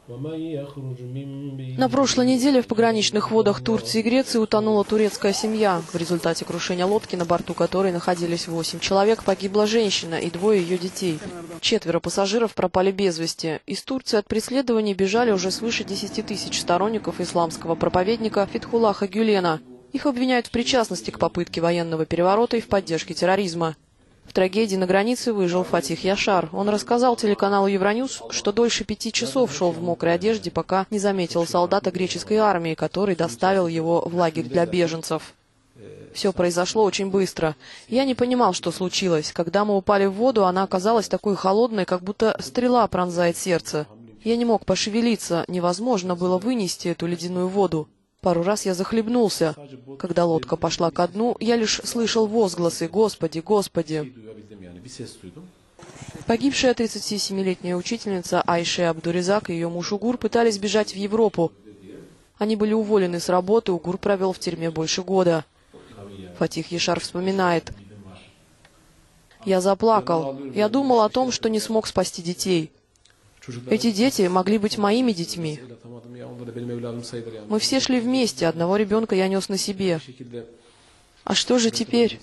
На прошлой неделе в пограничных водах Турции и Греции утонула турецкая семья. В результате крушения лодки, на борту которой находились 8 человек, погибла женщина и 2 ее детей. 4 пассажиров пропали без вести. Из Турции от преследований бежали уже свыше 10 тысяч сторонников исламского проповедника Фетхуллаха Гюлена. Их обвиняют в причастности к попытке военного переворота и в поддержке терроризма. В трагедии на границе выжил Фатих Яшар. Он рассказал телеканалу Евроньюз, что дольше 5 часов шел в мокрой одежде, пока не заметил солдата греческой армии, который доставил его в лагерь для беженцев. Все произошло очень быстро. Я не понимал, что случилось. Когда мы упали в воду, она оказалась такой холодной, как будто стрела пронзает сердце. Я не мог пошевелиться, невозможно было вынести эту ледяную воду. Пару раз я захлебнулся. Когда лодка пошла ко дну, я лишь слышал возгласы «Господи, Господи!». Погибшая 37-летняя учительница Айше Абдуризак и ее муж Угур пытались бежать в Европу. Они были уволены с работы, Угур провел в тюрьме больше года. Фатих Яшар вспоминает: «Я заплакал. Я думал о том, что не смог спасти детей. Эти дети могли быть моими детьми. Мы все шли вместе, одного ребенка я нес на себе. А что же теперь?»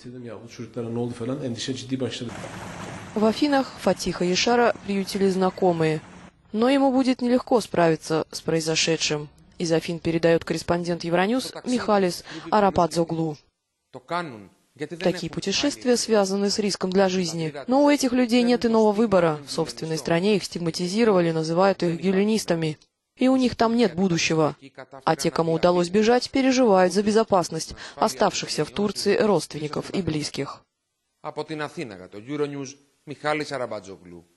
В Афинах Фатиха Яшара приютили знакомые. Но ему будет нелегко справиться с произошедшим. Из Афин передает корреспондент Евроньюз Михалис Арападзоглу. Такие путешествия связаны с риском для жизни. Но у этих людей нет иного выбора. В собственной стране их стигматизировали, называют их гюленистами. И у них там нет будущего. А те, кому удалось бежать, переживают за безопасность оставшихся в Турции родственников и близких.